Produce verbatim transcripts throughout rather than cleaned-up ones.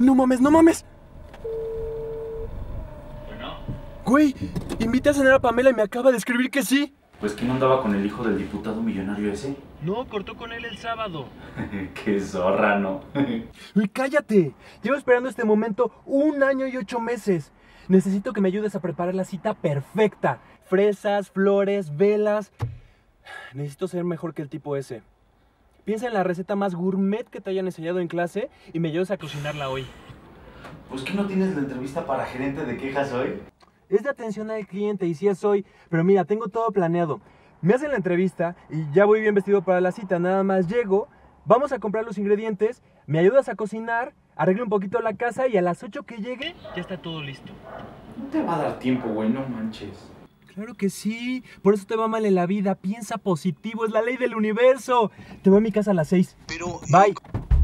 No mames, no mames. Bueno. Güey, invité a cenar a Pamela y me acaba de escribir que sí. Pues que no andaba con el hijo del diputado millonario ese. No, cortó con él el sábado. Qué zorra, ¿no? Uy, cállate. Llevo esperando este momento un año y ocho meses. Necesito que me ayudes a preparar la cita perfecta. Fresas, flores, velas. Necesito ser mejor que el tipo ese. Piensa en la receta más gourmet que te hayan enseñado en clase y me ayudes a cocinarla hoy. Pues que no tienes la entrevista para gerente de quejas hoy. Es de atención al cliente y sí es hoy, pero mira, tengo todo planeado. Me hacen la entrevista y ya voy bien vestido para la cita, nada más llego, vamos a comprar los ingredientes, me ayudas a cocinar, arreglo un poquito la casa y a las ocho que llegue ya está todo listo. No te va a dar tiempo, güey, no manches. Claro que sí, por eso te va mal en la vida, piensa positivo, es la ley del universo. Te voy a mi casa a las seis. Pero... Bye.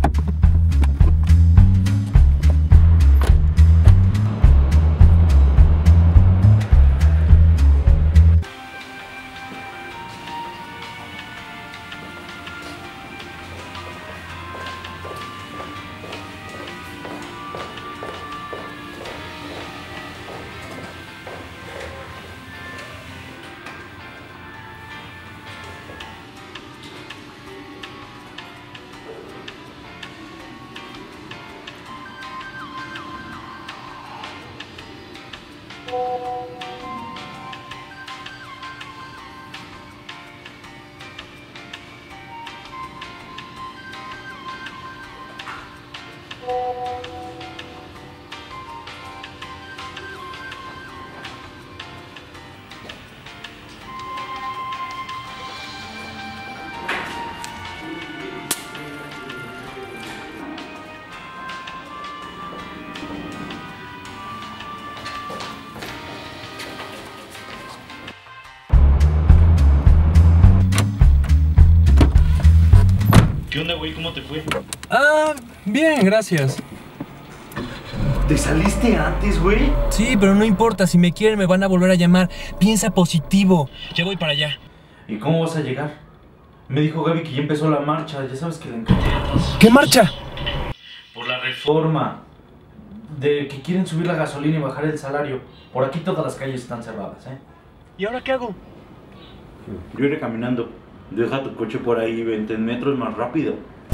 ¿Qué onda, güey? ¿Cómo te fue? Ah, bien, gracias. ¿Te saliste antes, güey? Sí, pero no importa, si me quieren me van a volver a llamar. Piensa positivo. Ya voy para allá. ¿Y cómo vas a llegar? Me dijo Gaby que ya empezó la marcha, ya sabes que le encanta. ¿Qué marcha? Por la reforma. De que quieren subir la gasolina y bajar el salario. Por aquí todas las calles están cerradas, ¿eh? ¿Y ahora qué hago? Yo iré caminando. Deja tu coche por ahí, veinte metros más rápido.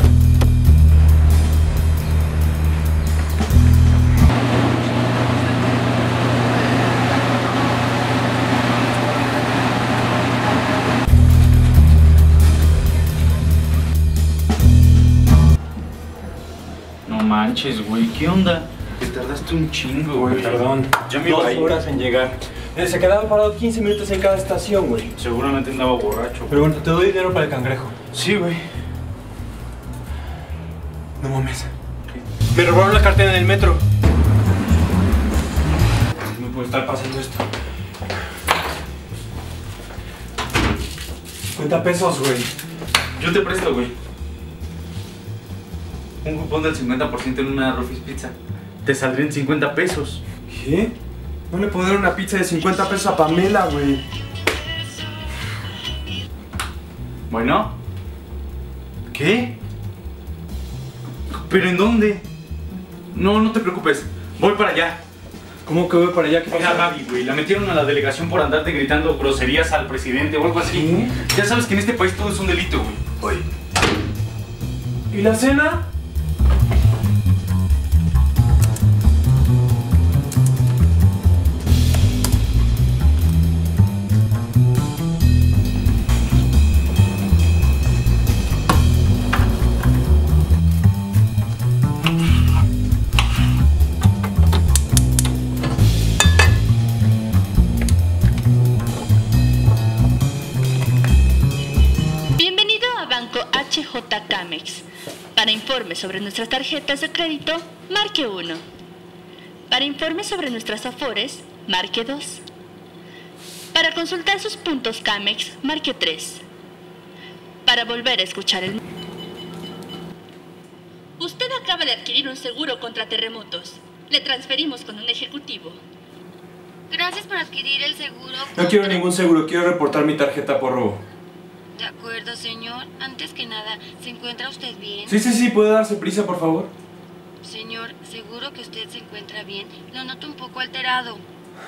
No manches, güey, ¿qué onda? Te tardaste un chingo, güey. Perdón, Ya me iba dos a ir. horas en llegar. Eh, Se quedaba parado quince minutos en cada estación, güey. Seguramente andaba borracho. Pero bueno, te doy dinero para el cangrejo. Sí, güey. No mames. Me robaron la cartera en el metro. No puede estar pasando esto. cincuenta pesos, güey. Yo te presto, güey. Un cupón del cincuenta por ciento en una Rufus Pizza. Te saldrían cincuenta pesos. ¿Qué? No le puedo dar una pizza de cincuenta pesos a Pamela, güey. Bueno. ¿Qué? ¿Pero en dónde? No, no te preocupes. Voy para allá. ¿Cómo que voy para allá? ¿Qué Era pasa? Gaby, güey. La metieron a la delegación por andarte gritando groserías al presidente o algo así. Ya sabes que en este país todo es un delito, güey. Oye. ¿Y la cena? H J Camex. Para informes sobre nuestras tarjetas de crédito, marque uno. Para informes sobre nuestras afores, marque dos. Para consultar sus puntos Camex, marque tres. Para volver a escuchar el... Usted acaba de adquirir un seguro contra terremotos. Le transferimos con un ejecutivo. Gracias por adquirir el seguro. No quiero ningún seguro, quiero reportar mi tarjeta por robo. De acuerdo, señor. Antes que nada, ¿se encuentra usted bien? Sí, sí, sí, ¿puede darse prisa, por favor? Señor, seguro que usted se encuentra bien. Lo noto un poco alterado.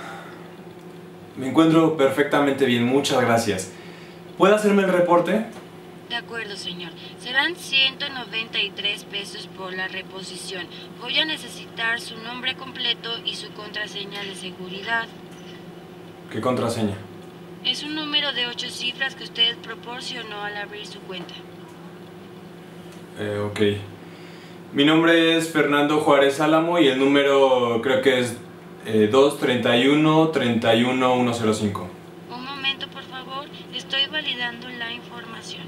Me encuentro perfectamente bien, muchas gracias. ¿Puede hacerme el reporte? De acuerdo, señor. Serán ciento noventa y tres pesos por la reposición. Voy a necesitar su nombre completo y su contraseña de seguridad. ¿Qué contraseña? Es un número de ocho cifras que usted proporcionó al abrir su cuenta. Eh, ok. Mi nombre es Fernando Juárez Álamo y el número creo que es eh, dos treinta y uno treinta y uno ciento cinco. Un momento, por favor. Estoy validando la información.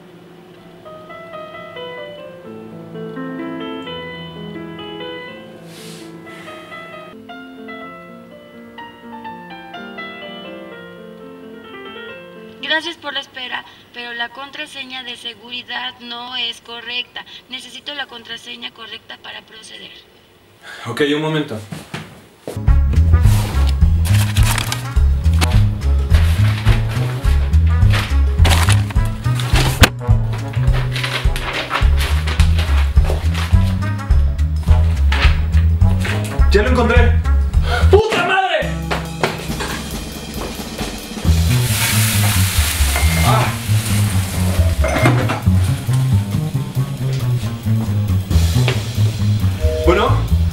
Gracias por la espera, pero la contraseña de seguridad no es correcta. Necesito la contraseña correcta para proceder. Ok, un momento. ¡Ya lo encontré! ¡Puta madre! Bueno.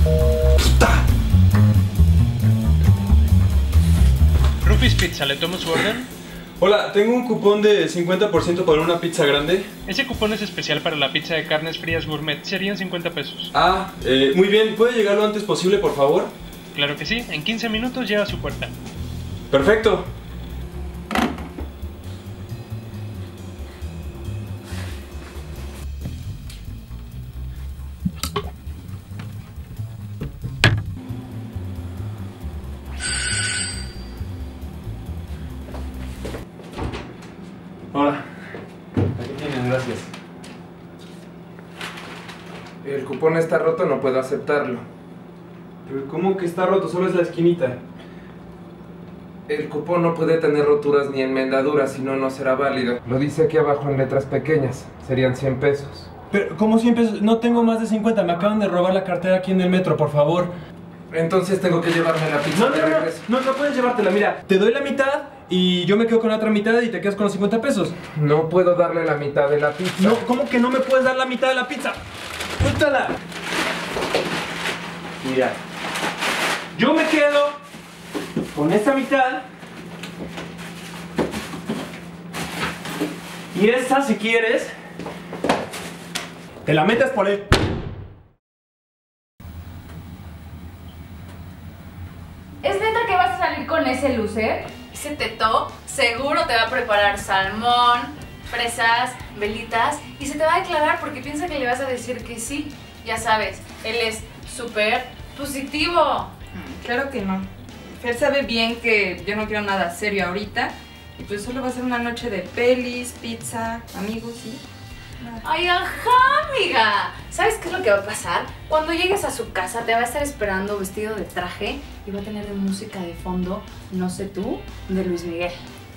Rufus Pizza, ¿le tomo su orden? Hola, tengo un cupón de cincuenta por ciento para una pizza grande. Ese cupón es especial para la pizza de carnes frías gourmet. Serían cincuenta pesos. Ah, eh, muy bien. ¿Puede llegar lo antes posible, por favor? Claro que sí. En quince minutos llega a su puerta. Perfecto. Hola. Aquí tienen, gracias. El cupón está roto, no puedo aceptarlo. Pero ¿cómo que está roto? Solo es la esquinita. El cupón no puede tener roturas ni enmendaduras, si no, no será válido. Lo dice aquí abajo en letras pequeñas. Serían cien pesos. Pero, ¿cómo siempre? No tengo más de cincuenta. Me acaban de robar la cartera aquí en el metro, por favor. Entonces tengo que llevarme la pizza No, no, de no, regreso. no, no puedes llevártela. Mira, te doy la mitad y yo me quedo con la otra mitad y te quedas con los cincuenta pesos. No puedo darle la mitad de la pizza. No, ¿cómo que no me puedes dar la mitad de la pizza? ¡Suéltala! Mira, yo me quedo con esta mitad y esta, si quieres, te la metes por él. ¿Es neta que vas a salir con ese loser? Ese teto seguro te va a preparar salmón, fresas, velitas y se te va a declarar porque piensa que le vas a decir que sí. Ya sabes, él es súper positivo. Claro que no. Fer sabe bien que yo no quiero nada serio ahorita y pues solo va a ser una noche de pelis, pizza, amigos y nada. Ay, ajá, amiga. ¿Sabes qué es lo que va a pasar? Cuando llegues a su casa te va a estar esperando vestido de traje y va a tener de música de fondo, no sé tú, de Luis Miguel.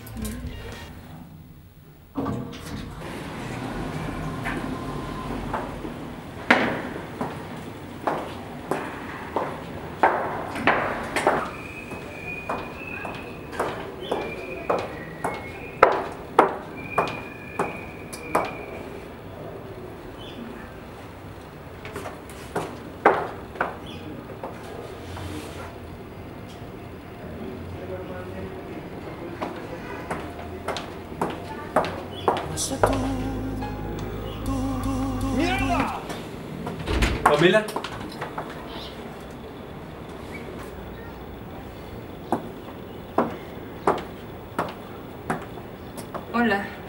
¡Mierda! Pamela. Hola.